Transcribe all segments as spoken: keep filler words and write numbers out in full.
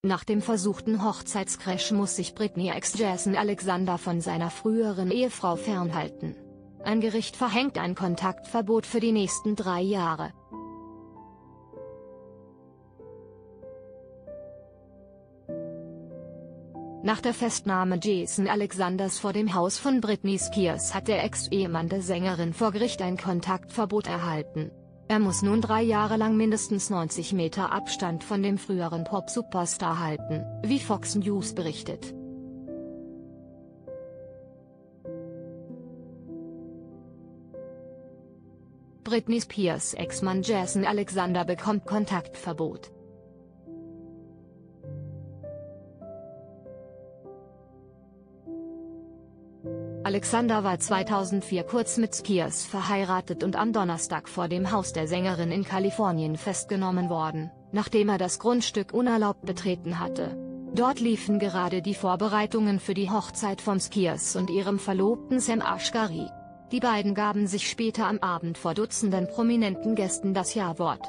Nach dem versuchten Hochzeitscrash muss sich Britney-Ex Jason Alexander von seiner früheren Ehefrau fernhalten. Ein Gericht verhängt ein Kontaktverbot für die nächsten drei Jahre. Nach der Festnahme Jason Alexanders vor dem Haus von Britney Spears hat der Ex-Ehemann der Sängerin vor Gericht ein Kontaktverbot erhalten. Er muss nun drei Jahre lang mindestens neunzig Meter Abstand von dem früheren Pop-Superstar halten, wie Fox News berichtet. Britney Spears' Ex-Mann Jason Alexander bekommt Kontaktverbot. Alexander war zweitausendvier kurz mit Spears verheiratet und am Donnerstag vor dem Haus der Sängerin in Kalifornien festgenommen worden, nachdem er das Grundstück unerlaubt betreten hatte. Dort liefen gerade die Vorbereitungen für die Hochzeit von Spears und ihrem Verlobten Sam Asghari. Die beiden gaben sich später am Abend vor Dutzenden prominenten Gästen das Ja-Wort.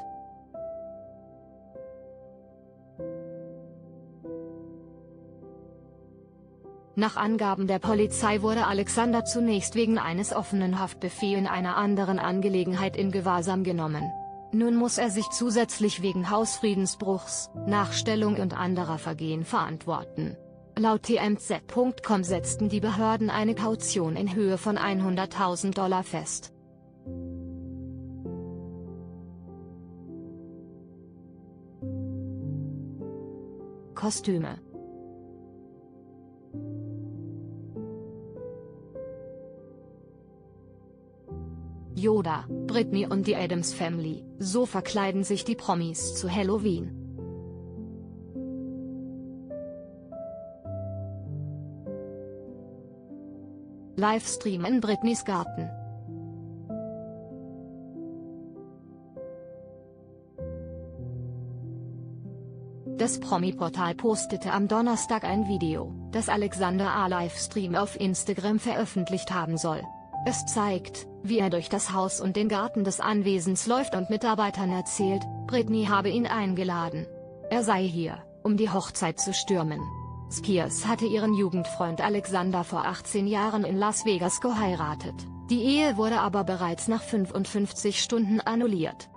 Nach Angaben der Polizei wurde Alexander zunächst wegen eines offenen Haftbefehls in einer anderen Angelegenheit in Gewahrsam genommen. Nun muss er sich zusätzlich wegen Hausfriedensbruchs, Nachstellung und anderer Vergehen verantworten. Laut T M Z Punkt com setzten die Behörden eine Kaution in Höhe von hunderttausend Dollar fest. Kostüme. Yoda, Britney und die Addams Family, so verkleiden sich die Promis zu Halloween. Livestream in Britneys Garten. Das Promi-Portal postete am Donnerstag ein Video, das Alexander A. Livestream auf Instagram veröffentlicht haben soll. Es zeigt, wie er durch das Haus und den Garten des Anwesens läuft und Mitarbeitern erzählt, Britney habe ihn eingeladen. Er sei hier, um die Hochzeit zu stürmen. Spears hatte ihren Jugendfreund Alexander vor achtzehn Jahren in Las Vegas geheiratet, die Ehe wurde aber bereits nach fünfundfünfzig Stunden annulliert.